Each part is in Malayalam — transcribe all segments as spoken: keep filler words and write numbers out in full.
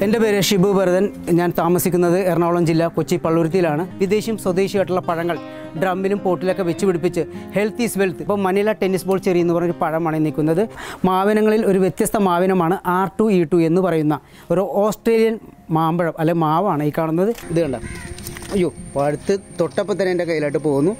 എൻ്റെ പേര് ഷിബു ഭരതൻ. ഞാൻ താമസിക്കുന്നത് എറണാകുളം ജില്ല കൊച്ചി പള്ളുരുത്തിയിലാണ്. വിദേശിയും സ്വദേശിയായിട്ടുള്ള പഴങ്ങൾ ഡ്രമ്മിലും പോട്ടിലൊക്കെ വെച്ച് പിടിപ്പിച്ച് ഹെൽത്ത് ഈസ് വെൽത്ത്. ഇപ്പോൾ മനില ടെന്നീസ് ബോൾ ചെറി എന്ന് പറഞ്ഞൊരു പഴമാണ് നിൽക്കുന്നത്. മാവിനങ്ങളിൽ ഒരു വ്യത്യസ്ത മാവിനമാണ് ആർ ടു ഇ ടു എന്ന് പറയുന്ന ഒരു ഓസ്ട്രേലിയൻ മാമ്പഴം അല്ലെ മാവാണ് ഈ കാണുന്നത്. ഇത് കണ്ട, അയ്യോ പഴുത്ത് തൊട്ടപ്പോൾ തന്നെ എൻ്റെ കയ്യിലായിട്ട് പോകുന്നു.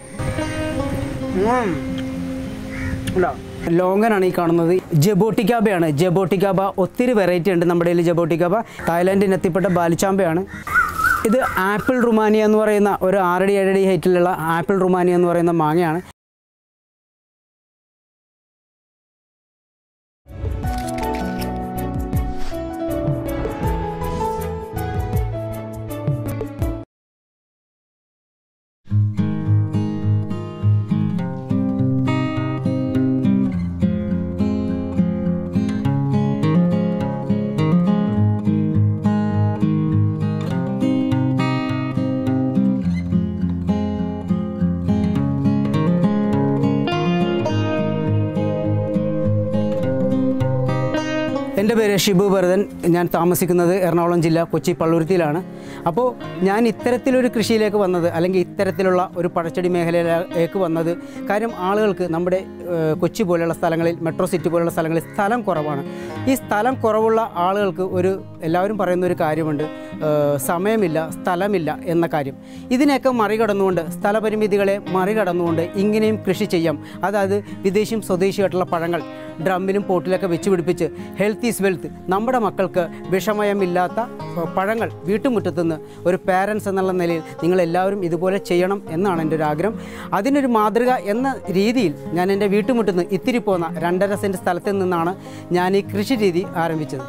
ലോങ്ങനാണ് ഈ കാണുന്നത്. ജബോട്ടിക്കാബയാണ്. ജബോട്ടിക്കാബ ഒത്തിരി വെറൈറ്റി ഉണ്ട് നമ്മുടെ കയ്യിൽ. ജബോട്ടിക്കാബ തായ്ലാൻഡിന് എത്തിപ്പെട്ട ബാലിച്ചാമ്പയാണ്. ഇത് ആപ്പിൾ റുമാനിയ എന്ന് പറയുന്ന ഒരു ആറടി ഏഴടി ഹൈറ്റിലുള്ള ആപ്പിൾ റുമാനിയ എന്ന് പറയുന്ന മാങ്ങയാണ്. എൻ്റെ പേര് ഷിബു ഭരതൻ. ഞാൻ താമസിക്കുന്നത് എറണാകുളം ജില്ല കൊച്ചി പള്ളുരുത്തിയിലാണ്. അപ്പോൾ ഞാൻ ഇത്തരത്തിലൊരു കൃഷിയിലേക്ക് വന്നത്, അല്ലെങ്കിൽ ഇത്തരത്തിലുള്ള ഒരു പഴച്ചെടി മേഖലയിലേക്ക് വന്നത് കാര്യം ആളുകൾക്ക് നമ്മുടെ കൊച്ചി പോലെയുള്ള സ്ഥലങ്ങളിൽ, മെട്രോ സിറ്റി പോലെയുള്ള സ്ഥലങ്ങളിൽ സ്ഥലം കുറവാണ്. ഈ സ്ഥലം കുറവുള്ള ആളുകൾക്ക് ഒരു എല്ലാവരും പറയുന്ന ഒരു കാര്യമുണ്ട്, സമയമില്ല, സ്ഥലമില്ല എന്ന കാര്യം. ഇതിനെയൊക്കെ മറികടന്നുകൊണ്ട്, സ്ഥലപരിമിതികളെ മറികടന്നുകൊണ്ട് ഇങ്ങനെയും കൃഷി ചെയ്യാം. അതായത് വിദേശിയും സ്വദേശിയായിട്ടുള്ള പഴങ്ങൾ ഡ്രമ്മിലും പോട്ടിലൊക്കെ വെച്ച് പിടിപ്പിച്ച് ഹെൽത്ത് ഈസ് വെൽത്ത്. നമ്മുടെ മക്കൾക്ക് വിഷമയമില്ലാത്ത പഴങ്ങൾ വീട്ടുമുറ്റത്തുനിന്ന് ഒരു പാരൻസ് എന്നുള്ള നിലയിൽ നിങ്ങളെല്ലാവരും ഇതുപോലെ ചെയ്യണം എന്നാണ് എൻ്റെ ഒരു ആഗ്രഹം. അതിനൊരു മാതൃക എന്ന രീതിയിൽ ഞാൻ എൻ്റെ വീട്ടുമുറ്റത്ത് ഇത്തിരി പോന്ന രണ്ടര സെൻറ്റ് സ്ഥലത്തിൽ നിന്നാണ് ഞാൻ ഈ കൃഷി രീതി ആരംഭിച്ചത്.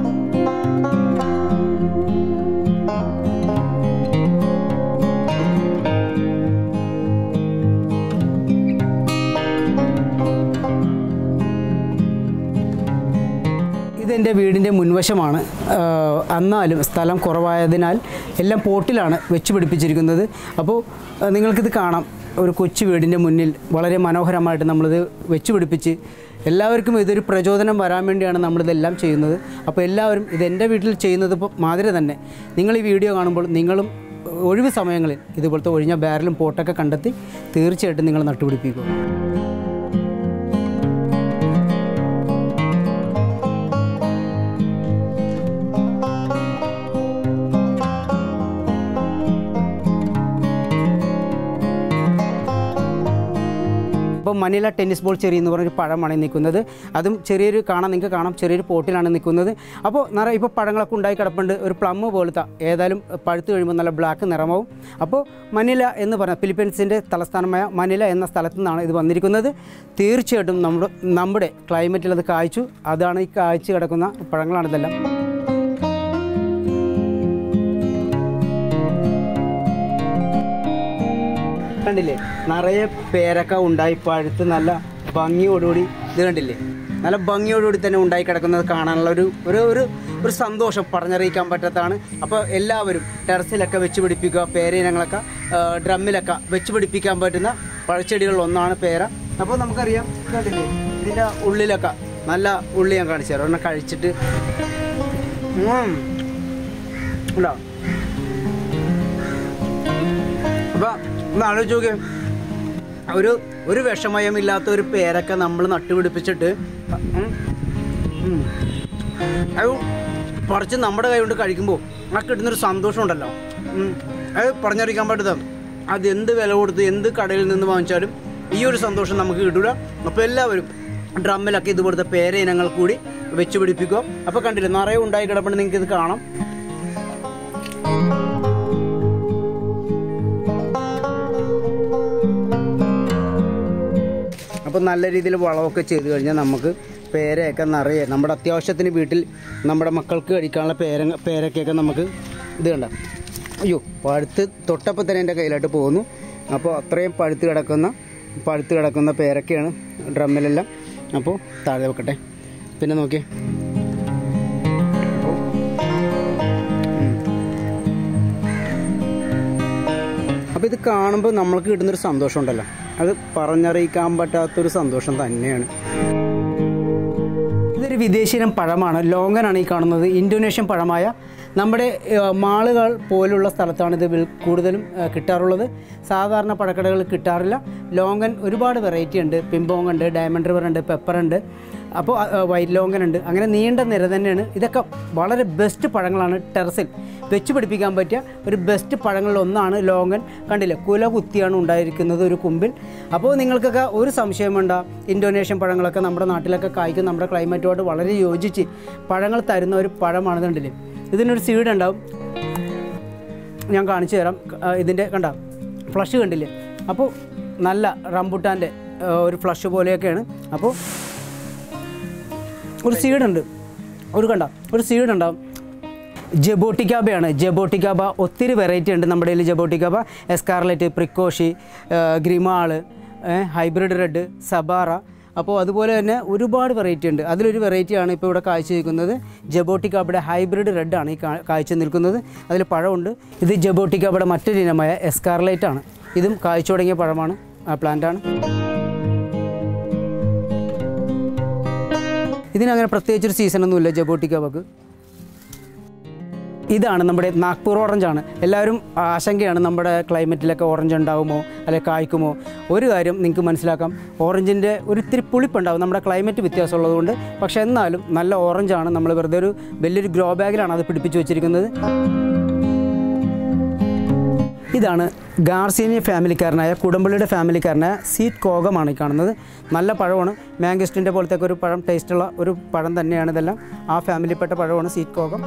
ഇതെൻ്റെ വീടിൻ്റെ മുൻവശമാണ്. എന്നാലും സ്ഥലം കുറവായതിനാൽ എല്ലാം പോട്ടിലാണ് വെച്ച് പിടിപ്പിച്ചിരിക്കുന്നത്. അപ്പോൾ നിങ്ങൾക്കിത് കാണാം. ഒരു കൊച്ചു വീടിൻ്റെ മുന്നിൽ വളരെ മനോഹരമായിട്ട് നമ്മളിത് വെച്ച് പിടിപ്പിച്ച് എല്ലാവർക്കും ഇതൊരു പ്രചോദനം വരാൻ വേണ്ടിയാണ് നമ്മളിതെല്ലാം ചെയ്യുന്നത്. അപ്പോൾ എല്ലാവരും ഇതെൻ്റെ വീട്ടിൽ ചെയ്യുന്നത് മാതിരി തന്നെ നിങ്ങൾ ഈ വീഡിയോ കാണുമ്പോൾ നിങ്ങളും ഒഴിവ് സമയങ്ങളിൽ ഇതുപോലത്തെ ഒഴിഞ്ഞ ബാരലും പോട്ടൊക്കെ കണ്ടെത്തി തീർച്ചയായിട്ടും നിങ്ങൾ നട്ടുപിടിപ്പിക്കുക. ഇപ്പോൾ മനില ടെന്നീസ് ബോൾ ചെറി എന്ന് പറഞ്ഞൊരു പഴമാണ് നിൽക്കുന്നത്. അതും ചെറിയൊരു കാണാൻ നിങ്ങൾക്ക് കാണാം, ചെറിയൊരു പോട്ടിലാണ് നിൽക്കുന്നത്. അപ്പോൾ നിറയെ ഇപ്പോൾ പഴങ്ങളൊക്കെ ഉണ്ടായി കിടപ്പുണ്ട്. ഒരു പ്ലം പോലത്തെ ഏതായാലും പഴുത്ത് കഴിയുമ്പോൾ നല്ല ബ്ലാക്ക് നിറമാവും. അപ്പോൾ മനില എന്ന് പറഞ്ഞ ഫിലിപ്പീൻസിൻ്റെ തലസ്ഥാനമായ മനില എന്ന സ്ഥലത്തു നിന്നാണ് ഇത് വന്നിരിക്കുന്നത്. തീർച്ചയായിട്ടും നമ്മുടെ നമ്മുടെ ക്ലൈമറ്റിൽ അത് കായ്ച്ചു. അതാണ് ഈ കായ്ച്ചു കിടക്കുന്ന പഴങ്ങളാണിതെല്ലാം. കണ്ടില്ലേ, നിറയെ പേരക്ക ഉണ്ടായി പഴുത്ത് നല്ല ഭംഗിയോടുകൂടി. ഇത് കണ്ടില്ലേ, നല്ല ഭംഗിയോടുകൂടി തന്നെ ഉണ്ടായി കിടക്കുന്നത് കാണാനുള്ള ഒരു ഒരു ഒരു ഒരു സന്തോഷം പറഞ്ഞറിയിക്കാൻ പറ്റാത്തതാണ്. അപ്പോൾ എല്ലാവരും ടെറസിലൊക്കെ വെച്ച് പിടിപ്പിക്കുക. പേരയിനങ്ങളൊക്കെ ഡ്രമ്മിലൊക്കെ വെച്ച് പിടിപ്പിക്കാൻ പറ്റുന്ന പഴച്ചെടികളിൽ ഒന്നാണ് പേര. അപ്പോൾ നമുക്കറിയാം, കണ്ടില്ലേ ഇതിൻ്റെ ഉള്ളിലൊക്കെ നല്ല ഉള്ളി ഞാൻ കാണിച്ചു തരാം. ഒരെണ്ണം കഴിച്ചിട്ട് ഉണ്ടോ. അപ്പോൾ ഒന്ന് ആലോചിച്ച് നോക്കിയേ, ഒരു ഒരു വിഷമയമില്ലാത്ത ഒരു പേരൊക്കെ നമ്മൾ നട്ടുപിടിപ്പിച്ചിട്ട് അത് പറിച്ച് നമ്മുടെ കൈ കൊണ്ട് കഴിക്കുമ്പോൾ ആ കിട്ടുന്നൊരു സന്തോഷം ഉണ്ടല്ലോ, അത് പറഞ്ഞറിയിക്കാൻ പറ്റുന്നത്. അത് എന്ത് വില കൊടുത്ത് എന്ത് കടയിൽ നിന്ന് വാങ്ങിച്ചാലും ഈ ഒരു സന്തോഷം നമുക്ക് കിട്ടില്ല. അപ്പോൾ എല്ലാവരും ഡ്രമ്മിലൊക്കെ ഇതുപോലത്തെ പേര ഇനങ്ങൾ കൂടി വെച്ച് പിടിപ്പിക്കുക. അപ്പോൾ കണ്ടില്ലേ, നിറയെ ഉണ്ടായി കിടപ്പുണ്ട്, നിങ്ങൾക്ക് ഇത് കാണാം. അപ്പോൾ നല്ല രീതിയിൽ വളമൊക്കെ ചെയ്ത് കഴിഞ്ഞാൽ നമുക്ക് പേരയൊക്കെ നിറയെ നമ്മുടെ അത്യാവശ്യത്തിന് വീട്ടിൽ നമ്മുടെ മക്കൾക്ക് കഴിക്കാനുള്ള പേര പേരക്കൊക്കെ നമുക്ക് ഇത് കണ്ട, അയ്യോ പഴുത്ത് തൊട്ടപ്പോൾ തന്നെ എൻ്റെ കയ്യിലായിട്ട് പോകുന്നു. അപ്പോൾ അത്രയും പഴുത്ത് കിടക്കുന്ന പഴുത്ത് കിടക്കുന്ന പേരൊക്കെയാണ് ഡ്രമ്മിലെല്ലാം. അപ്പോൾ താഴെ വെക്കട്ടെ. പിന്നെ നോക്കിയേ, അപ്പോൾ ഇത് കാണുമ്പോൾ നമ്മൾക്ക് കിട്ടുന്നൊരു സന്തോഷം ഉണ്ടല്ലോ, അത് പറഞ്ഞറിയിക്കാൻ പറ്റാത്തൊരു സന്തോഷം തന്നെയാണ്. ഇതൊരു വിദേശിനം പഴമാണ്. ലോങ്കനാണ് ഈ കാണുന്നത്. ഇന്തോനേഷ്യൻ പഴമായ നമ്മുടെ മാളുകൾ പോലുള്ള സ്ഥലത്താണ് ഇത് കൂടുതലും കിട്ടാറുള്ളത്. സാധാരണ പഴക്കടകളിൽ കിട്ടാറില്ല. ലോങ്കൻ ഒരുപാട് വെറൈറ്റി ഉണ്ട്. പിമ്പോങ് ഉണ്ട്, ഡയമണ്ട് റിവർ ഉണ്ട്, പെപ്പർ ഉണ്ട്, അപ്പോൾ വൈറ്റ് ലോങ്കൻ ഉണ്ട്. അങ്ങനെ നീണ്ട നിര തന്നെയാണ്. ഇതൊക്കെ വളരെ ബെസ്റ്റ് പഴങ്ങളാണ്. ടെറസിൽ വെച്ച് പിടിപ്പിക്കാൻ പറ്റിയ ഒരു ബെസ്റ്റ് പഴങ്ങളിലൊന്നാണ് ലോങ്കൻ. കണ്ടില്ലേ, കുല കുത്തിയാണ് ഉണ്ടായിരിക്കുന്നത് ഒരു കുമ്പിൽ. അപ്പോൾ നിങ്ങൾക്കൊക്കെ ഒരു സംശയം വേണ്ട, ഇന്തോനേഷ്യൻ പഴങ്ങളൊക്കെ നമ്മുടെ നാട്ടിലൊക്കെ കായ്ക്കും. നമ്മുടെ ക്ലൈമറ്റുമായിട്ട് വളരെ യോജിച്ച് പഴങ്ങൾ തരുന്ന ഒരു പഴമാണ്. കണ്ടില്ലേ, ഇതിനൊരു സീഡ് ഉണ്ടാവും. ഞാൻ കാണിച്ചു തരാം. ഇതിൻ്റെ കണ്ട ഫ്ലഷ് കണ്ടില്ലേ? അപ്പോൾ നല്ല റംബുട്ടാൻ്റെ ഒരു ഫ്ലഷ് പോലെയൊക്കെയാണ്. അപ്പോൾ ഒരു സീഡുണ്ട്, ഒരു കണ്ട ഒരു സീഡ് ഉണ്ടാവും. ജബോട്ടിക്കാബയാണ്. ജബോട്ടിക്കാബ ഒത്തിരി വെറൈറ്റി ഉണ്ട് നമ്മുടെ കയ്യിൽ. ജബോട്ടിക്കാബ, എസ്കാർലെറ്റ്, പ്രിക്കോഷി, ഗ്രിമാള്, ഹൈബ്രിഡ് റെഡ്, സബാറ, അപ്പോൾ അതുപോലെ തന്നെ ഒരുപാട് വെറൈറ്റി ഉണ്ട്. അതിലൊരു വെറൈറ്റിയാണ് ഇപ്പോൾ ഇവിടെ കാഴ്ച നിൽക്കുന്നത്. ജബോട്ടിക്കാബയുടെ ഹൈബ്രിഡ് റെഡാണ് ഈ കാഴ്ച നിൽക്കുന്നത്. അതിൽ പഴമുണ്ട്. ഇത് ജബോട്ടിക്കാബയുടെ മറ്റൊരു ഇനമായ എസ്കാർലൈറ്റ് ആണ്. ഇതും കാഴ്ച തുടങ്ങിയ പഴമാണ്, പ്ലാന്റാണ്. ഇതിനങ്ങനെ പ്രത്യേകിച്ചൊരു സീസണൊന്നുമില്ല ജബോട്ടിക്കാബക്ക്. ഇതാണ് നമ്മുടെ നാഗ്പൂർ ഓറഞ്ചാണ്. എല്ലാവരും ആശങ്കയാണ് നമ്മുടെ ക്ലൈമറ്റിലൊക്കെ ഓറഞ്ച് ഉണ്ടാകുമോ അല്ലെങ്കിൽ കായ്ക്കുമോ. ഒരു കാര്യം നിങ്ങൾക്ക് മനസ്സിലാക്കാം, ഓറഞ്ചിൻ്റെ ഒരു ഇത്തിരി പുളിപ്പുണ്ടാകും നമ്മുടെ ക്ലൈമറ്റ് വ്യത്യാസമുള്ളതുകൊണ്ട്. പക്ഷേ എന്നാലും നല്ല ഓറഞ്ചാണ്. നമ്മൾ വെറുതെ ഒരു വലിയൊരു ഗ്രോ ബാഗിലാണ് അത് പിടിപ്പിച്ച് വെച്ചിരിക്കുന്നത്. ഇതാണ് ഗാർസീനിയ ഫാമിലിക്കാരനായ കുടമ്പള്ളിയുടെ ഫാമിലിക്കാരനായ സീറ്റ് കോകമാണ് ഈ കാണുന്നത്. നല്ല പഴമാണ്. മാംഗസ്റ്റിൻ്റെ പോലത്തെ ഒരു പഴം, ടേസ്റ്റുള്ള ഒരു പഴം തന്നെയാണ് ഇതെല്ലാം. ആ ഫാമിലിപ്പെട്ട പഴമാണ് സീറ്റ് കോകം.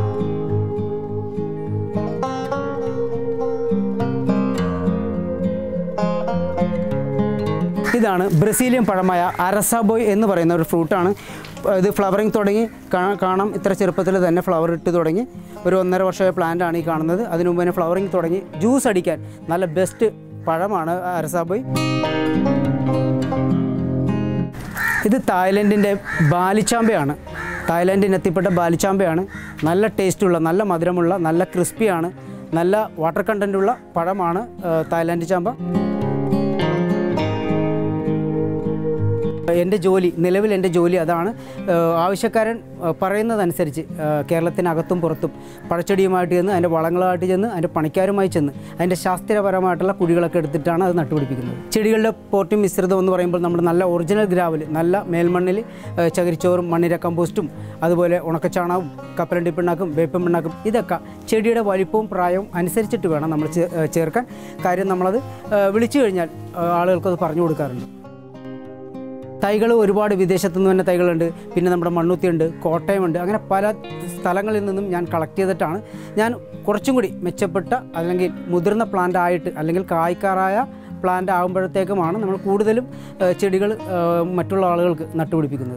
ഇതാണ് ബ്രസീലിയൻ പഴമായ അരസാബോയ് എന്ന് പറയുന്ന ഒരു ഫ്രൂട്ടാണ്. ഇത് ഫ്ലവറിങ് തുടങ്ങി കാണാം. ഇത്ര ചെറുപ്പത്തിൽ തന്നെ ഫ്ലവർ ഇട്ട് തുടങ്ങി. ഒരു ഒന്നര വർഷമായ പ്ലാന്റാണ് ഈ കാണുന്നത്. അതിനു മുമ്പ് തന്നെ ഫ്ലവറിങ് തുടങ്ങി. ജ്യൂസ് അടിക്കാൻ നല്ല ബെസ്റ്റ് പഴമാണ് അരസാബോയ്. ഇത് തായ്ലൻഡിൻ്റെ ബാലിച്ചാമ്പയാണ്. തായ്ലൻഡിന് എത്തിപ്പെട്ട ബാലിച്ചാമ്പയാണ്. നല്ല ടേസ്റ്റുള്ള, നല്ല മധുരമുള്ള, നല്ല ക്രിസ്പിയാണ്, നല്ല വാട്ടർ കണ്ടൻറ്റുള്ള പഴമാണ് തായ്ലാൻഡ് ചാമ്പ. എൻ്റെ ജോലി, നിലവിൽ എൻ്റെ ജോലി അതാണ്. ആവശ്യക്കാരൻ പറയുന്നതനുസരിച്ച് കേരളത്തിനകത്തും പുറത്തും പഴച്ചെടിയുമായിട്ട് ചെന്ന്, അതിൻ്റെ വളങ്ങളായിട്ട് ചെന്ന്, അതിൻ്റെ പണിക്കാരുമായി ചെന്ന്, അതിൻ്റെ ശാസ്ത്രീയപരമായിട്ടുള്ള കുഴികളൊക്കെ എടുത്തിട്ടാണ് അത് നട്ടുപിടിപ്പിക്കുന്നത്. ചെടികളുടെ പോട്ടിംഗ് മിശ്രിതം എന്ന് പറയുമ്പോൾ നമ്മൾ നല്ല ഒറിജിനൽ ഗ്രാവൽ, നല്ല മേൽമണ്ണിൽ ചകിരിച്ചോറും മണ്ണിര കമ്പോസ്റ്റും അതുപോലെ ഉണക്കച്ചാണകവും കപ്പലണ്ടി പിണ്ണാക്കും വേപ്പിൻ പിണ്ണാക്കും ഇതൊക്കെ ചെടിയുടെ വലിപ്പവും പ്രായവും അനുസരിച്ചിട്ട് വേണം നമ്മൾ ചേർക്കാൻ. കാര്യം നമ്മളത് വിളിച്ചു കഴിഞ്ഞാൽ ആളുകൾക്കത് പറഞ്ഞു കൊടുക്കാറുണ്ട്. തൈകൾ ഒരുപാട് വിദേശത്തു നിന്ന് തന്നെ തൈകളുണ്ട്. പിന്നെ നമ്മുടെ മണ്ണുത്തിയുണ്ട്, കോട്ടയമുണ്ട്. അങ്ങനെ പല സ്ഥലങ്ങളിൽ നിന്നും ഞാൻ കളക്ട് ചെയ്തിട്ടാണ് ഞാൻ കുറച്ചും കൂടി മെച്ചപ്പെട്ട അല്ലെങ്കിൽ മുതിർന്ന പ്ലാന്റ് ആയിട്ട് അല്ലെങ്കിൽ കായ്ക്കാറായ പ്ലാന്റ് ആകുമ്പോഴത്തേക്കുമാണ് നമ്മൾ കൂടുതലും ചെടികൾ മറ്റുള്ള ആളുകൾക്ക് നട്ടുപിടിപ്പിക്കുന്നത്.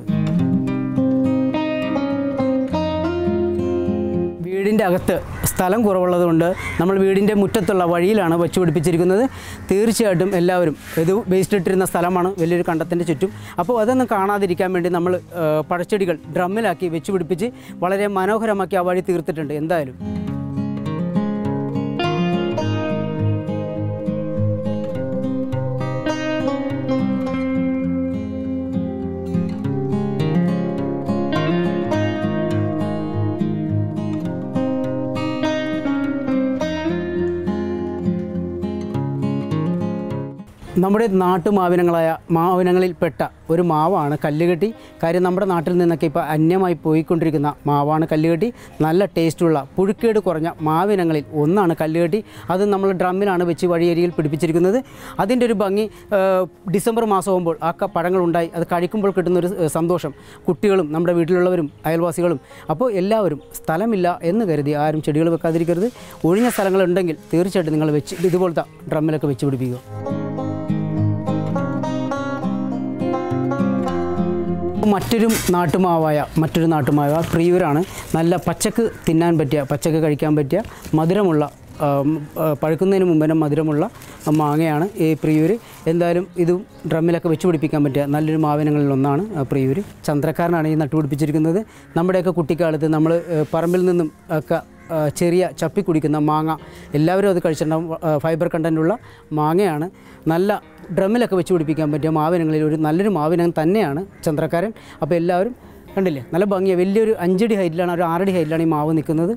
വീടിൻ്റെ അകത്ത് സ്ഥലം കുറവുള്ളതുകൊണ്ട് നമ്മൾ വീടിൻ്റെ മുറ്റത്തുള്ള വഴിയിലാണ് വെച്ച് പിടിപ്പിച്ചിരിക്കുന്നത്. തീർച്ചയായിട്ടും എല്ലാവരും ഇത് വേസ്റ്റ് ഇട്ടിരുന്ന സ്ഥലമാണ്, വലിയൊരു കണ്ടത്തിൻ്റെ ചുറ്റും. അപ്പോൾ അതൊന്നും കാണാതിരിക്കാൻ വേണ്ടി നമ്മൾ പഴച്ചെടികൾ ഡ്രമ്മിലാക്കി വെച്ച് പിടിപ്പിച്ച് വളരെ മനോഹരമാക്കി ആ വഴി തീർത്തിട്ടുണ്ട്. എന്തായാലും നമ്മുടെ നാട്ടുമാവിനങ്ങളായ മാവിനങ്ങളിൽപ്പെട്ട ഒരു മാവാണ് കല്ലുകെട്ടി. കാര്യം നമ്മുടെ നാട്ടിൽ നിന്നൊക്കെ ഇപ്പോൾ അന്യമായി പോയിക്കൊണ്ടിരിക്കുന്ന മാവാണ് കല്ലുകെട്ടി. നല്ല ടേസ്റ്റുള്ള പുഴുക്കേട് കുറഞ്ഞ മാവിനങ്ങളിൽ ഒന്നാണ് കല്ലുകെട്ടി. അത് നമ്മൾ ഡ്രമ്മിലാണ് വെച്ച് വഴിയരികിൽ പിടിപ്പിച്ചിരിക്കുന്നത്. അതിൻ്റെ ഒരു ഭംഗി ഡിസംബർ മാസമാകുമ്പോൾ ആ പഴങ്ങളുണ്ടായി അത് കഴിക്കുമ്പോൾ കിട്ടുന്നൊരു സന്തോഷം കുട്ടികളും നമ്മുടെ വീട്ടിലുള്ളവരും അയൽവാസികളും. അപ്പോൾ എല്ലാവരും സ്ഥലമില്ല എന്ന് കരുതി ആരും ചെടികൾ വെക്കാതിരിക്കരുത്. ഒഴിഞ്ഞ സ്ഥലങ്ങളുണ്ടെങ്കിൽ തീർച്ചയായിട്ടും നിങ്ങൾ വെച്ച് ഇതുപോലത്തെ ഡ്രമ്മിലൊക്കെ വെച്ച് പിടിപ്പിക്കുക. മറ്റൊരു നാട്ടുമാവായ മറ്റൊരു നാട്ടുമാവ പ്രിയൂരാണ്. നല്ല പച്ചക്ക് തിന്നാൻ പറ്റിയ, പച്ചക്ക് കഴിക്കാൻ പറ്റിയ മധുരമുള്ള, പഴുക്കുന്നതിന് മുമ്പ് തന്നെ മധുരമുള്ള മാങ്ങയാണ് ഈ പ്രിയൂർ. എന്തായാലും ഇതും ഡ്രമ്മിലൊക്കെ വെച്ച് പിടിപ്പിക്കാൻ പറ്റിയ നല്ലൊരു മാവിനങ്ങളിലൊന്നാണ് പ്രിയൂർ. ചന്ദ്രക്കാരനാണ് ഈ നട്ടുപിടിപ്പിച്ചിരിക്കുന്നത്. നമ്മുടെയൊക്കെ കുട്ടിക്കാലത്ത് നമ്മൾ പറമ്പിൽ നിന്നും ഒക്കെ ചെറിയ ചപ്പി കുടിക്കുന്ന മാങ്ങ എല്ലാവരും അത് കഴിച്ചിട്ടുണ്ടാകും. ഫൈബർ കണ്ടൻറ്റുള്ള മാങ്ങയാണ്. നല്ല ഡ്രമ്മിലൊക്കെ വെച്ച് പിടിപ്പിക്കാൻ പറ്റിയ മാവിനങ്ങളിൽ ഒരു നല്ലൊരു മാവിനം തന്നെയാണ് ചന്ദ്രക്കാരൻ. അപ്പോൾ എല്ലാവരും കണ്ടില്ലേ, നല്ല ഭംഗിയാണ്. വലിയൊരു അഞ്ചടി ഹൈറ്റിലാണ്, ഒരു ആറടി ഹൈറ്റിലാണ് ഈ മാവ് നിൽക്കുന്നത്.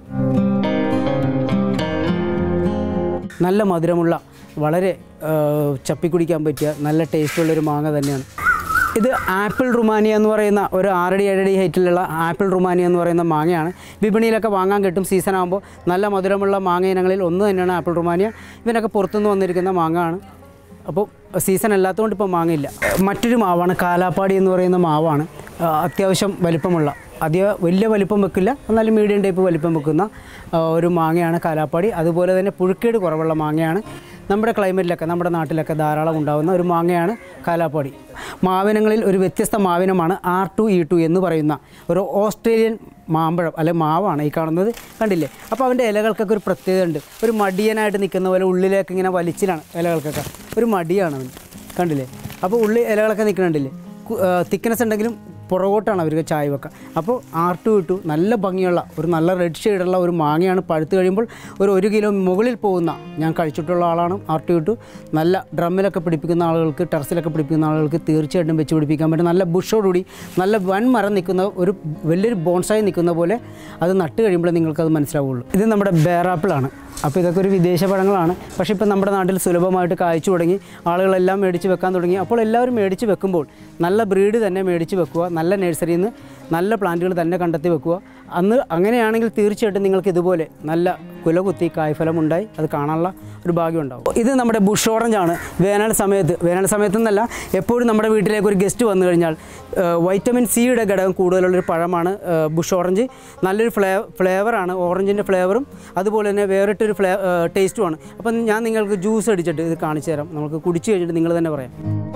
നല്ല മധുരമുള്ള, വളരെ ചപ്പിക്കുടിക്കാൻ പറ്റിയ നല്ല ടേസ്റ്റുള്ളൊരു മാങ്ങ തന്നെയാണ് ഇത്. ആപ്പിൾ റുമാനിയ എന്ന് പറയുന്ന ഒരു ആറടി ഏഴടി ഹൈറ്റിലുള്ള ആപ്പിൾ റുമാനിയ എന്ന് പറയുന്ന മാങ്ങയാണ്. വിപണിയിലൊക്കെ വാങ്ങാൻ കിട്ടും. സീസൺ ആകുമ്പോൾ നല്ല മധുരമുള്ള മാങ്ങ ഇനങ്ങളിൽ ഒന്ന് തന്നെയാണ് ആപ്പിൾ റുമാനിയ. ഇവനൊക്കെ പുറത്തുനിന്ന് വന്നിരിക്കുന്ന മാങ്ങയാണ്. അപ്പോൾ സീസൺ അല്ലാത്തതുകൊണ്ട് ഇപ്പോൾ മാങ്ങയില്ല. മറ്റൊരു മാവാണ് കാലാപ്പാടി എന്ന് പറയുന്ന മാവാണ്. അത്യാവശ്യം വലിപ്പമുള്ള, അധികം വലിയ വലിപ്പം വെക്കില്ല, എന്നാലും മീഡിയം ടൈപ്പ് വലിപ്പം വെക്കുന്ന ഒരു മാങ്ങയാണ് കാലാപ്പാടി. അതുപോലെ തന്നെ പുഴുക്കേട് കുറവുള്ള മാങ്ങയാണ്. നമ്മുടെ ക്ലൈമറ്റിലൊക്കെ, നമ്മുടെ നാട്ടിലൊക്കെ ധാരാളം ഉണ്ടാകുന്ന ഒരു മാങ്ങയാണ് കാലാപ്പാടി. മാവിനങ്ങളിൽ ഒരു വ്യത്യസ്ത മാവിനമാണ് ആർ ടു ഇ ടു എന്ന് പറയുന്ന ഒരു ഓസ്ട്രേലിയൻ മാമ്പഴം അല്ലെ മാവാണ് ഈ കാണുന്നത്. കണ്ടില്ലേ? അപ്പോൾ അവൻ്റെ ഇലകൾക്കൊക്കെ ഒരു പ്രത്യേകത ഉണ്ട്. ഒരു മടിയനായിട്ട് നിൽക്കുന്ന പോലെ ഉള്ളിലേക്ക് ഇങ്ങനെ വലിച്ചിലാണ് ഇലകൾക്കൊക്കെ. ഒരു മടിയാണ് അവൻ. കണ്ടില്ലേ? അപ്പോൾ ഉള്ളി ഇലകളൊക്കെ നിൽക്കുന്നുണ്ടില്ലേ? തിക്നെസ് ഉണ്ടെങ്കിലും പുറകോട്ടാണ് അവർക്ക് ചായ വെക്കുക. അപ്പോൾ ആർ ടു ഇട്ടു നല്ല ഭംഗിയുള്ള ഒരു നല്ല റെഡ് ഷെയ്ഡുള്ള ഒരു മാങ്ങയാണ്. പഴുത്ത് കഴിയുമ്പോൾ ഒരു ഒരു കിലോ മുകളിൽ പോകുന്ന, ഞാൻ കഴിച്ചിട്ടുള്ള ആളാണ് ആർ ടു ഇട്ടു. നല്ല ഡ്രമ്മിലൊക്കെ പിടിപ്പിക്കുന്ന ആളുകൾക്ക്, ടെറസിലൊക്കെ പിടിപ്പിക്കുന്ന ആളുകൾക്ക് തീർച്ചയായിട്ടും വെച്ച് പിടിപ്പിക്കാൻ പറ്റും. നല്ല ബുഷോടുകൂടി നല്ല വൻ മരം നിൽക്കുന്ന ഒരു വലിയൊരു ബോൺസായി നിൽക്കുന്ന പോലെ അത് നട്ട് കഴിയുമ്പോൾ നിങ്ങൾക്കത് മനസ്സിലാവുള്ളൂ. ഇത് നമ്മുടെ ബേറാപ്പിളാണ്. അപ്പോൾ ഇതൊക്കെ ഒരു വിദേശ പഴങ്ങളാണ്. പക്ഷേ ഇപ്പോൾ നമ്മുടെ നാട്ടിൽ സുലഭമായിട്ട് കായ്ച്ചു തുടങ്ങി, ആളുകളെല്ലാം മേടിച്ച് വെക്കാൻ തുടങ്ങി. അപ്പോൾ എല്ലാവരും മേടിച്ച് വെക്കുമ്പോൾ നല്ല ബ്രീഡ് തന്നെ മേടിച്ച് വെക്കുക. നല്ല നഴ്സറിയിൽ നിന്ന് നല്ല പ്ലാന്റുകൾ തന്നെ കണ്ടെത്തി വെക്കുക. അന്ന് അങ്ങനെയാണെങ്കിൽ തീർച്ചയായിട്ടും നിങ്ങൾക്ക് ഇതുപോലെ നല്ല കുലകുത്തി കായ്ഫലം ഉണ്ടായി അത് കാണാനുള്ള ഒരു ഭാഗ്യം ഉണ്ടാവും. ഇത് നമ്മുടെ ബുഷ് ഓറഞ്ചാണ്. വേനൽ സമയത്ത്, വേനൽ സമയത്തെന്നല്ല, എപ്പോഴും നമ്മുടെ വീട്ടിലേക്ക് ഒരു ഗസ്റ്റ് വന്നു കഴിഞ്ഞാൽ വൈറ്റമിൻ സിയുടെ ഘടകം കൂടുതലുള്ളൊരു പഴമാണ് ബുഷ് ഓറഞ്ച്. നല്ലൊരു ഫ്ലേ ഫ്ലേവറാണ് ഓറഞ്ചിൻ്റെ ഫ്ലേവറും, അതുപോലെ തന്നെ വേറിട്ടൊരു ഫ്ലേ ടേസ്റ്റുമാണ്. അപ്പം ഞാൻ നിങ്ങൾക്ക് ജ്യൂസ് അടിച്ചിട്ട് ഇത് കാണിച്ചു തരാം. നമുക്ക് കുടിച്ച് കഴിഞ്ഞിട്ട് നിങ്ങൾ തന്നെ പറയാം.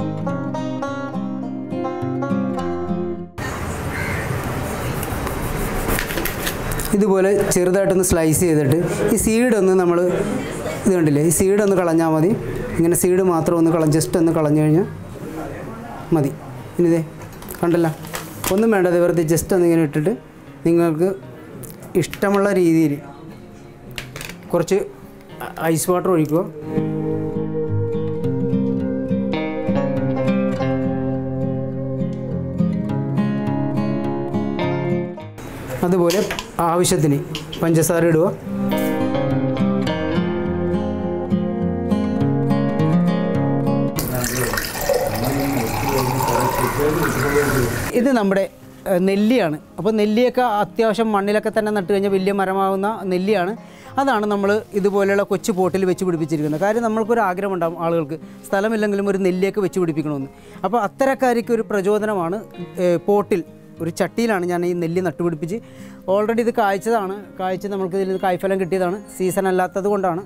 ഇതുപോലെ ചെറുതായിട്ടൊന്ന് സ്ലൈസ് ചെയ്തിട്ട് ഈ സീഡൊന്ന് നമ്മൾ, ഇത് കണ്ടില്ലേ, ഈ സീഡൊന്ന് കളഞ്ഞാൽ മതി. ഇങ്ങനെ സീഡ് മാത്രം ഒന്ന് കളഞ്ഞ് ജസ്റ്റ് ഒന്ന് കളഞ്ഞു കഴിഞ്ഞാൽ മതി. ഇനിതേ കണ്ടല്ല, ഒന്നും വേണ്ടത്, വെറുതെ ജസ്റ്റ് ഒന്ന് ഇങ്ങനെ ഇട്ടിട്ട് നിങ്ങൾക്ക് ഇഷ്ടമുള്ള രീതിയിൽ കുറച്ച് ഐസ് വാട്ടർ ഒഴിക്കുക. അതുപോലെ ആവശ്യത്തിന് പഞ്ചസാര ഇടുക. ഇത് നമ്മുടെ നെല്ലിയാണ്. അപ്പോൾ നെല്ലിയൊക്കെ അത്യാവശ്യം മണ്ണിലൊക്കെ തന്നെ നട്ട് കഴിഞ്ഞാൽ വലിയ മരമാകുന്ന നെല്ലിയാണ്. അതാണ് നമ്മൾ ഇതുപോലെയുള്ള കൊച്ചു പോട്ടിൽ വെച്ച് പിടിപ്പിച്ചിരിക്കുന്നത്. കാര്യം നമ്മൾക്കൊരു ആഗ്രഹം ഉണ്ടാകും ആളുകൾക്ക്, സ്ഥലമില്ലെങ്കിലും ഒരു നെല്ലിയൊക്കെ വെച്ച് പിടിപ്പിക്കണമെന്ന്. അപ്പോൾ അത്തരക്കാർക്ക് ഒരു പ്രചോദനമാണ്. പോട്ടിൽ ഒരു ചട്ടിയിലാണ് ഞാൻ ഈ നെല്ലി നട്ടുപിടിപ്പിച്ച്, ഓൾറെഡി ഇത് കായ്ച്ചതാണ്. കായ്ച്ച് നമുക്ക് ഇതിൽ കായ്ഫലം കിട്ടിയതാണ്. സീസൺ അല്ലാത്തത് കൊണ്ടാണ്.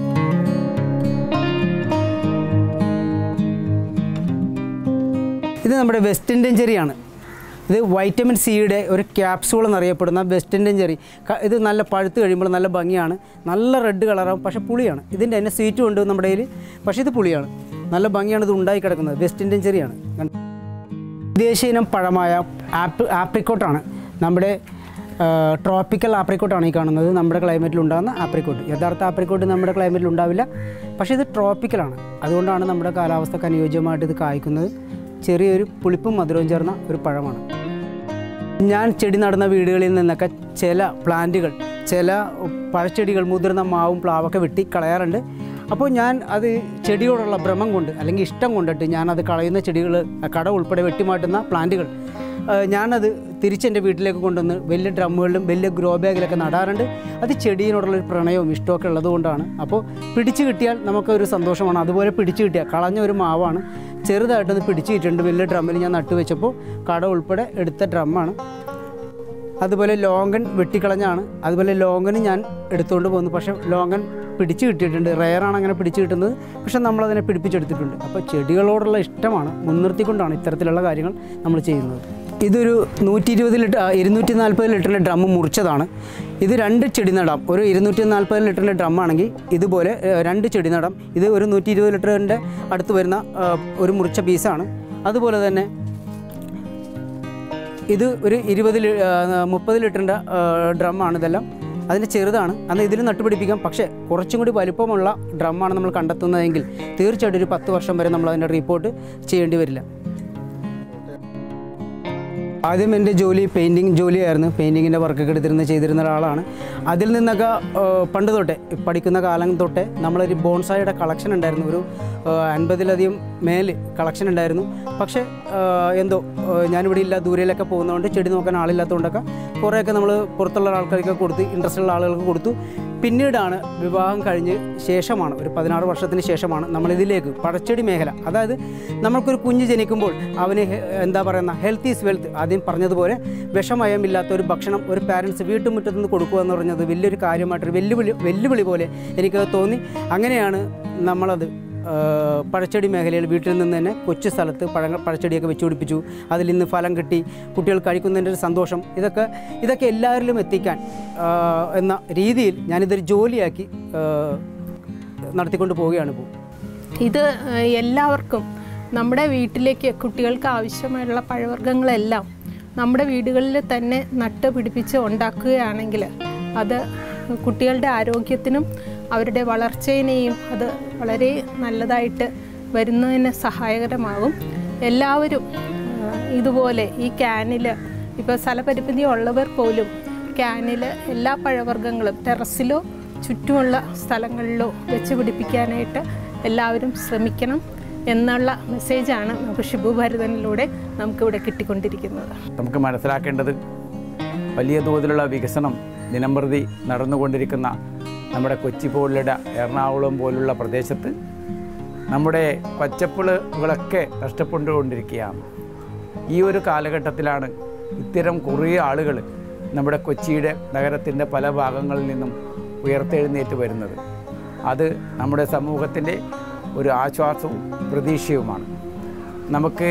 ഇത് നമ്മുടെ വെസ്റ്റ് ഇന്ത്യൻ ചെറിയാണ്. ഇത് വൈറ്റമിൻ സിയുടെ ഒരു ക്യാപ്സൂൾ എന്നറിയപ്പെടുന്ന വെസ്റ്റ് ഇന്ത്യൻ ചെറി. ഇത് നല്ല പഴുത്ത് കഴിയുമ്പോൾ നല്ല ഭംഗിയാണ്. നല്ല റെഡ് കളറാകും, പക്ഷേ പുളിയാണ്. ഇതിൻ്റെ തന്നെ സ്വീറ്റും ഉണ്ട് നമ്മുടെ കയ്യിൽ, പക്ഷേ ഇത് പുളിയാണ്. നല്ല ഭംഗിയാണ് ഇത് ഉണ്ടായി കിടക്കുന്നത്. West Indian ചെറിയാണ്. വിദേശീയ ഇനം പഴമായ ആപ്പ് ആപ്രിക്കോട്ടാണ്. നമ്മുടെ ട്രോപ്പിക്കൽ ആപ്രിക്കോട്ടാണ് ഈ കാണുന്നത്. നമ്മുടെ ക്ലൈമറ്റിൽ ഉണ്ടാകുന്ന ആപ്രിക്കോട്ട്. യഥാർത്ഥ ആപ്രിക്കോട്ട് നമ്മുടെ ക്ലൈമറ്റിൽ ഉണ്ടാവില്ല, പക്ഷേ ഇത് ട്രോപ്പിക്കലാണ്. അതുകൊണ്ടാണ് നമ്മുടെ കാലാവസ്ഥക്ക് അനുയോജ്യമായിട്ട് ഇത് കായ്ക്കുന്നത്. ചെറിയൊരു പുളിപ്പും മധുരവും ചേർന്ന ഒരു പഴമാണ്. ഞാൻ ചെടി നടുന്ന വീടുകളിൽ നിന്നൊക്കെ ചില പ്ലാന്റുകൾ, ചില പഴച്ചെടികൾ, മുതിർന്ന മാവും പ്ലാവൊക്കെ വെട്ടി കളയാറുണ്ട്. അപ്പോൾ ഞാൻ അത് ചെടിയോടുള്ള ഭ്രമം കൊണ്ട് അല്ലെങ്കിൽ ഇഷ്ടം കൊണ്ടിട്ട് ഞാനത് കളയുന്ന ചെടികൾ, കട ഉൾപ്പെടെ വെട്ടിമാറ്റുന്ന പ്ലാന്റുകൾ ഞാനത് തിരിച്ചെൻ്റെ വീട്ടിലേക്ക് കൊണ്ടുവന്ന് വലിയ ഡ്രമ്മുകളിലും വലിയ ഗ്രോ ബാഗിലൊക്കെ നടാറുണ്ട്. അത് ചെടിയോടുള്ളൊരു പ്രണയവും ഇഷ്ടമൊക്കെ ഉള്ളതുകൊണ്ടാണ്. അപ്പോൾ പിടിച്ചു കിട്ടിയാൽ നമുക്കൊരു സന്തോഷമാണ്. അതുപോലെ പിടിച്ചു കിട്ടിയാൽ, കളഞ്ഞ ഒരു മാവാണ്, ചെറുതായിട്ടൊന്ന് പിടിച്ചു കിട്ടിയിട്ടുണ്ട്. വലിയ ഡ്രമ്മിൽ ഞാൻ നട്ടുവെച്ചപ്പോൾ കട ഉൾപ്പെടെ എടുത്ത ഡ്രമ്മാണ്. അതുപോലെ ലോങ്കൻ വെട്ടിക്കളഞ്ഞാണ്. അതുപോലെ ലോങ്കന് ഞാൻ എടുത്തുകൊണ്ട് പോകുന്നു. പക്ഷേ ലോങ്കൻ പിടിച്ചു കിട്ടിയിട്ടുണ്ട്. റെയറാണ് അങ്ങനെ പിടിച്ചു കിട്ടുന്നത്, പക്ഷെ നമ്മളതിനെ പിടിപ്പിച്ചെടുത്തിട്ടുണ്ട്. അപ്പോൾ ചെടികളോടുള്ള ഇഷ്ടമാണ് മുൻനിർത്തിക്കൊണ്ടാണ് ഇത്തരത്തിലുള്ള കാര്യങ്ങൾ നമ്മൾ ചെയ്യുന്നത്. ഇതൊരു നൂറ്റി ഇരുപത് ലിറ്റർ ഇരുന്നൂറ്റി നാൽപ്പത് ലിറ്ററിൻ്റെ ഡ്രമ്മ് മുറിച്ചതാണ്. ഇത് രണ്ട് ചെടി നടാം. ഒരു ഇരുന്നൂറ്റി നാൽപ്പത് ലിറ്ററിൻ്റെ ഡ്രമ്മാണെങ്കിൽ ഇതുപോലെ രണ്ട് ചെടി നടാം. ഇത് ഒരു നൂറ്റി ഇരുപത് ലിറ്ററിൻ്റെ അടുത്ത് വരുന്ന ഒരു മുറിച്ച പീസാണ്. അതുപോലെ തന്നെ ഇത് ഒരു ഇരുപത് മുപ്പത് ലിറ്ററിൻ്റെ ഡ്രമ്മാണ്. ഇതെല്ലാം അതിൻ്റെ ചെറുതാണ്. അന്ന് ഇതിൽ നട്ടുപിടിപ്പിക്കാം. പക്ഷേ കുറച്ചും കൂടി വലുപ്പമുള്ള ഡ്രമ്മാണ് നമ്മൾ കണ്ടെത്തുന്നതെങ്കിൽ തീർച്ചയായിട്ടും ഒരു പത്ത് വർഷം വരെ നമ്മൾ അതിൻ്റെ റിപ്പോർട്ട് ചെയ്യേണ്ടി വരില്ല. ആദ്യം എൻ്റെ ജോലി പെയിൻറ്റിങ് ജോലിയായിരുന്നു. പെയിൻറ്റിങ്ങിൻ്റെ വർക്കൊക്കെ എടുത്തിരുന്ന ചെയ്തിരുന്ന ഒരാളാണ്. അതിൽ നിന്നൊക്കെ പണ്ട് തൊട്ടേ പഠിക്കുന്ന കാലം തൊട്ടേ നമ്മളൊരു ബോൺസായുടെ കളക്ഷൻ ഉണ്ടായിരുന്നു. ഒരു അൻപതിലധികം മേൽ കളക്ഷൻ ഉണ്ടായിരുന്നു. പക്ഷേ എന്തോ ഞാനിവിടെ ഇല്ല, ദൂരയിലൊക്കെ പോകുന്നതുകൊണ്ട് ചെടി നോക്കാൻ ആളില്ലാത്തതുകൊണ്ടൊക്കെ കുറേയൊക്കെ നമ്മൾ പുറത്തുള്ള ആൾക്കാർക്ക് കൊടുത്ത്, ഇൻട്രസ്റ്റ് ഉള്ള ആളുകൾക്ക് കൊടുത്തു. പിന്നീടാണ് വിവാഹം കഴിഞ്ഞ് ശേഷമാണ്, ഒരു പതിനാറ് വർഷത്തിന് ശേഷമാണ് നമ്മളിതിലേക്ക് പഴച്ചെടി മേഖല, അതായത് നമ്മൾക്കൊരു കുഞ്ഞ് ജനിക്കുമ്പോൾ അവന് എന്താ പറയുന്ന ഹെൽത്ത് ഈസ് വെൽത്ത്, ആദ്യം പറഞ്ഞതുപോലെ വിഷമയമില്ലാത്ത ഒരു ഭക്ഷണം ഒരു പാരൻസ് വീട്ടുമുറ്റത്ത് നിന്ന് കൊടുക്കുക എന്ന് പറഞ്ഞത് വലിയൊരു കാര്യമായിട്ടൊരു വെല്ലുവിളി വെല്ലുവിളി പോലെ എനിക്ക് തോന്നി. അങ്ങനെയാണ് നമ്മളത് പഴച്ചെടി മേഖലയിൽ വീട്ടിൽ നിന്ന് തന്നെ കൊച്ചു സ്ഥലത്ത് പഴങ്ങൾ പഴച്ചെടിയൊക്കെ വെച്ച് പിടിപ്പിച്ചു. അതിൽ നിന്ന് ഫലം കിട്ടി, കുട്ടികൾ കഴിക്കുന്നതിൻ്റെ ഒരു സന്തോഷം, ഇതൊക്കെ ഇതൊക്കെ എല്ലാവരിലും എത്തിക്കാൻ എന്ന രീതിയിൽ ഞാനിതൊരു ജോലിയാക്കി നടത്തിക്കൊണ്ട് പോവുകയാണ് ഇപ്പോൾ. ഇത് എല്ലാവർക്കും നമ്മുടെ വീട്ടിലേക്ക് കുട്ടികൾക്ക് ആവശ്യമായുള്ള പഴവർഗ്ഗങ്ങളെല്ലാം നമ്മുടെ വീടുകളിൽ തന്നെ നട്ട് പിടിപ്പിച്ച് ഉണ്ടാക്കുകയാണെങ്കിൽ അത് കുട്ടികളുടെ ആരോഗ്യത്തിനും അവരുടെ വളർച്ചയിനെയും അത് വളരെ നല്ലതായിട്ട് വരുന്നതിന് സഹായകരമാകും. എല്ലാവരും ഇതുപോലെ ഈ ക്യാനിൽ, ഇപ്പോൾ സ്ഥലപരിമിതി ഉള്ളവർ പോലും ക്യാനിൽ എല്ലാ പഴവർഗ്ഗങ്ങളും ടെറസിലോ ചുറ്റുമുള്ള സ്ഥലങ്ങളിലോ വെച്ച് പിടിപ്പിക്കാനായിട്ട് എല്ലാവരും ശ്രമിക്കണം എന്നുള്ള മെസ്സേജാണ് നമുക്ക് ഷിബു ഭരതനിലൂടെ നമുക്കിവിടെ കിട്ടിക്കൊണ്ടിരിക്കുന്നത്. നമുക്ക് മനസ്സിലാക്കേണ്ടത് വലിയ തോതിലുള്ള വികസനം ദിനംപ്രതി നടന്നുകൊണ്ടിരിക്കുന്ന നമ്മുടെ കൊച്ചി പോലുള്ള എറണാകുളം പോലുള്ള പ്രദേശത്ത് നമ്മുടെ പച്ചപ്പുകളൊക്കെ നഷ്ടപ്പെട്ടുകൊണ്ടിരിക്കുകയാണ്. ഈ ഒരു കാലഘട്ടത്തിലാണ് ഇത്തരം കുറേ ആളുകൾ നമ്മുടെ കൊച്ചിയുടെ നഗരത്തിൻ്റെ പല ഭാഗങ്ങളിൽ നിന്നും ഉയർത്തെഴുന്നേറ്റ് വരുന്നത്. അത് നമ്മുടെ സമൂഹത്തിൻ്റെ ഒരു ആശ്വാസവും പ്രതീക്ഷയുമാണ്. നമുക്ക്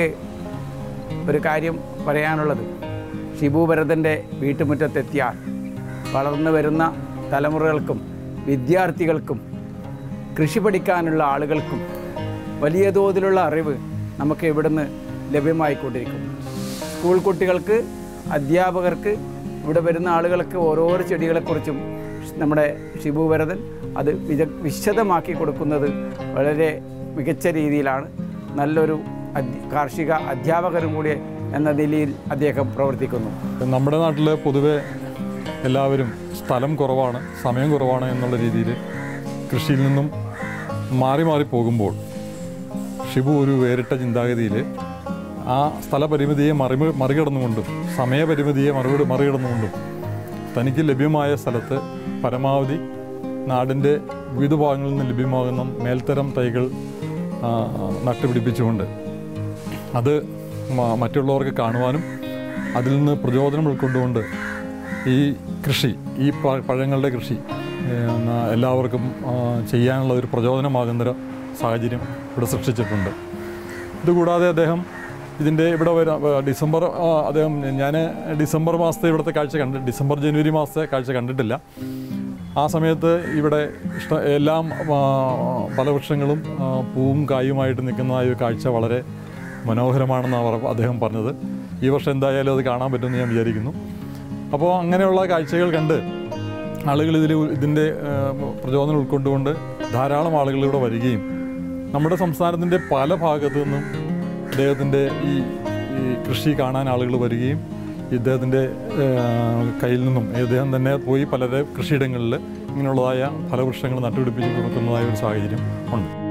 ഒരു കാര്യം പറയാനുള്ളത്, ഷിബു ഭരതൻ്റെ വീട്ടുമുറ്റത്തെത്തിയാൽ വളർന്നു വരുന്ന തലമുറകൾക്കും വിദ്യാർത്ഥികൾക്കും കൃഷി പഠിക്കാനുള്ള ആളുകൾക്കും വലിയ തോതിലുള്ള അറിവ് നമുക്ക് ഇവിടുന്ന് ലഭ്യമായിക്കൊണ്ടിരിക്കുന്നു. സ്കൂൾ കുട്ടികൾക്ക്, അധ്യാപകർക്ക്, ഇവിടെ വരുന്ന ആളുകൾക്ക് ഓരോരോ ചെടികളെക്കുറിച്ചും നമ്മുടെ ഷിബു ഭരതൻ അത് വിജ വിശദമാക്കി കൊടുക്കുന്നത് വളരെ മികച്ച രീതിയിലാണ്. നല്ലൊരു കാർഷിക അധ്യാപകരും കൂടി എന്ന നിലയിൽ അദ്ദേഹം പ്രവർത്തിക്കുന്നു. നമ്മുടെ നാട്ടിൽ പൊതുവെ എല്ലാവരും സ്ഥലം കുറവാണ്, സമയം കുറവാണ് എന്നുള്ള രീതിയിൽ കൃഷിയിൽ നിന്നും മാറി മാറി പോകുമ്പോൾ ഷിബു ഒരു വേറിട്ട ചിന്താഗതിയിൽ ആ സ്ഥലപരിമിതിയെ മറി മറികടന്നുകൊണ്ടും സമയപരിമിതിയെ മറുപടി മറികടന്നുകൊണ്ടും തനിക്ക് ലഭ്യമായ സ്ഥലത്ത് പരമാവധി നാടിൻ്റെ വിവിധ ഭാഗങ്ങളിൽ നിന്ന് ലഭ്യമാകുന്ന മേൽത്തരം തൈകൾ നട്ടുപിടിപ്പിച്ചുകൊണ്ട് അത് മറ്റുള്ളവർക്ക് കാണുവാനും അതിൽ നിന്ന് പ്രചോദനം ഉൾക്കൊണ്ടുകൊണ്ട് ഈ കൃഷി, ഈ പഴങ്ങളുടെ കൃഷി എല്ലാവർക്കും ചെയ്യാനുള്ള ഒരു പ്രചോദനമാകുന്നൊരു സാഹചര്യം ഇവിടെ സൃഷ്ടിച്ചിട്ടുണ്ട്. ഇതുകൂടാതെ അദ്ദേഹം ഇതിൻ്റെ ഇവിടെ വരാം ഡിസംബർ അദ്ദേഹം ഞാൻ ഡിസംബർ മാസത്തെ ഇവിടുത്തെ കാഴ്ച കണ്ട് ഡിസംബർ ജനുവരി മാസത്തെ കാഴ്ച കണ്ടിട്ടില്ല. ആ സമയത്ത് ഇവിടെ ഇഷ്ട എല്ലാം ഫലവൃക്ഷങ്ങളും പൂവും കായുമായിട്ട് നിൽക്കുന്നതായ ഒരു കാഴ്ച വളരെ മനോഹരമാണെന്ന് അവർ അദ്ദേഹം പറഞ്ഞത്. ഈ വർഷം എന്തായാലും അത് കാണാൻ പറ്റുമെന്ന് ഞാൻ വിചാരിക്കുന്നു. അപ്പോൾ അങ്ങനെയുള്ള കാഴ്ചകൾ കണ്ട് ആളുകൾ ഇതിൽ ഇതിൻ്റെ പ്രചോദനം ഉൾക്കൊണ്ടുകൊണ്ട് ധാരാളം ആളുകൾ ഇവിടെ വരികയും നമ്മുടെ സംസ്ഥാനത്തിൻ്റെ പല ഭാഗത്തു നിന്നും ഇദ്ദേഹത്തിൻ്റെ ഈ കൃഷി കാണാൻ ആളുകൾ വരികയും ഇദ്ദേഹത്തിൻ്റെ കയ്യിൽ നിന്നും ഇദ്ദേഹം തന്നെ പോയി പലരെ കൃഷിയിടങ്ങളിൽ ഇങ്ങനെയുള്ളതായ ഫലവൃക്ഷങ്ങൾ നട്ടുപിടിപ്പിച്ച് കൊടുക്കുന്നതായ ഒരു സാഹചര്യം ഉണ്ട്.